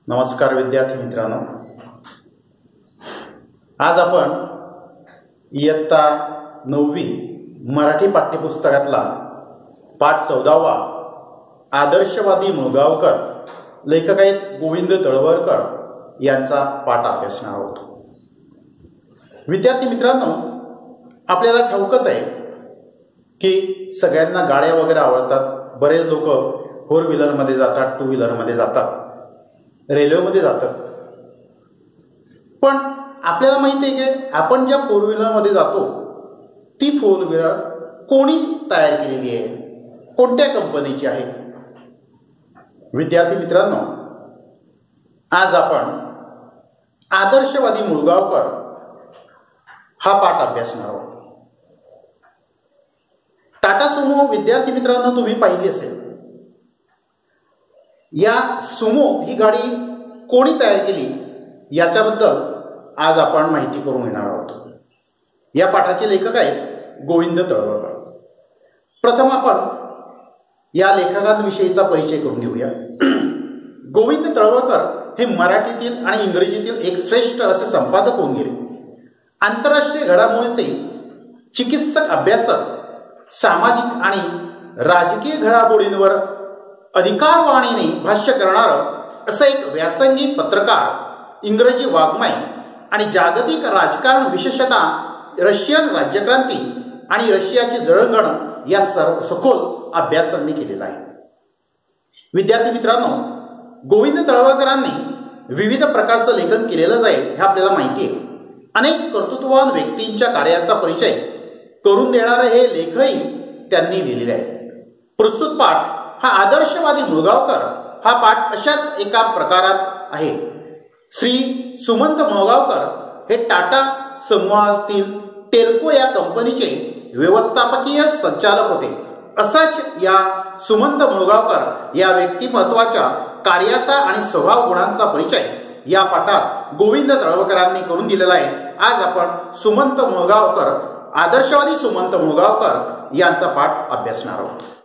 नमस्कार विद्यार्थी मित्रांनो, आज आपण इयत्ता 9वी मराठी पाठ्यपुस्तकातला पाठ 14वा आदर्शवादी मुळगावकर, लेखक आहेत गोविंद तळवळकर यांचा पाठ अभ्यासणार आहोत. विद्यार्थी मित्रांनो, आपल्याला ठाऊकच आहे की सगळ्यांना गाड्या वगैरे आवडतात. बरेच लोक 4 व्हीलरमध्ये जातात, 2 व्हीलरमध्ये जातात, रेल्वेमध्ये जातात. पण आपल्याला माहिती आहे की आपण ज्या 4 व्हीलरमध्ये जातो ती 4 व्हीलर कोणी तयार केलेली आहे, कोणत्या कंपनीची आहे. विद्यार्थी मित्रांनो, आज आपण आदर्शवादी मुळगावकर हा पाठ अभ्यासणार आहोत. टाटा सुमो विद्यार्थी मित्रांनो तुम्ही पाहिली असेल. या सुमो ही गाडी कोणी तयार केली याच्याबद्दल आज आपण माहिती करून घेणार आहोत. या पाठाचे लेखक आहेत गोविंद तळवळकर. प्रथम आपण या लेखकांविषयीचा परिचय करून घेऊया. गोविंद तळवळकर हे मराठीतील आणि इंग्रजीतील एक श्रेष्ठ असे संपादक होऊन गेले. आंतरराष्ट्रीय घडामोडींचे चिकित्सक, अभ्यासक, सामाजिक आणि राजकीय घडामोडींवर अधिकारवाणीने भाष्य करणारं असं एक व्यासंगी पत्रकार, इंग्रजी वाङ्मय आणि जागतिक राजकारण, विशेषतः रशियन राज्यक्रांती आणि रशियाची जळणघडण या सखोल अभ्यास त्यांनी केलेला आहे. विद्यार्थी मित्रांनो, गोविंद तळवळकरांनी विविध प्रकारचं लेखन केलेलंच आहे हे आपल्याला माहिती आहे. अनेक कर्तृत्ववान व्यक्तींच्या कार्याचा परिचय करून देणारे हे लेखही त्यांनी लिहिलेले आहेत. प्रस्तुत पाठ हा आदर्शवादी मुळगावकर हा पाठ अशाच एका प्रकारात आहे. श्री सुमंत मुळगावकर हे टाटा समूहातील टेल्को या कंपनीचे व्यवस्थापकीय संचालक होते. असाच या सुमंत मुळगावकर या व्यक्तिमत्वाच्या कार्याचा आणि स्वभाव गुणांचा परिचय या पाठात गोविंद तळवळकरांनी करून दिलेला आहे. आज आपण सुमंत मुळगावकर, आदर्शवादी सुमंत मुळगावकर यांचा पाठ अभ्यासणार आहोत.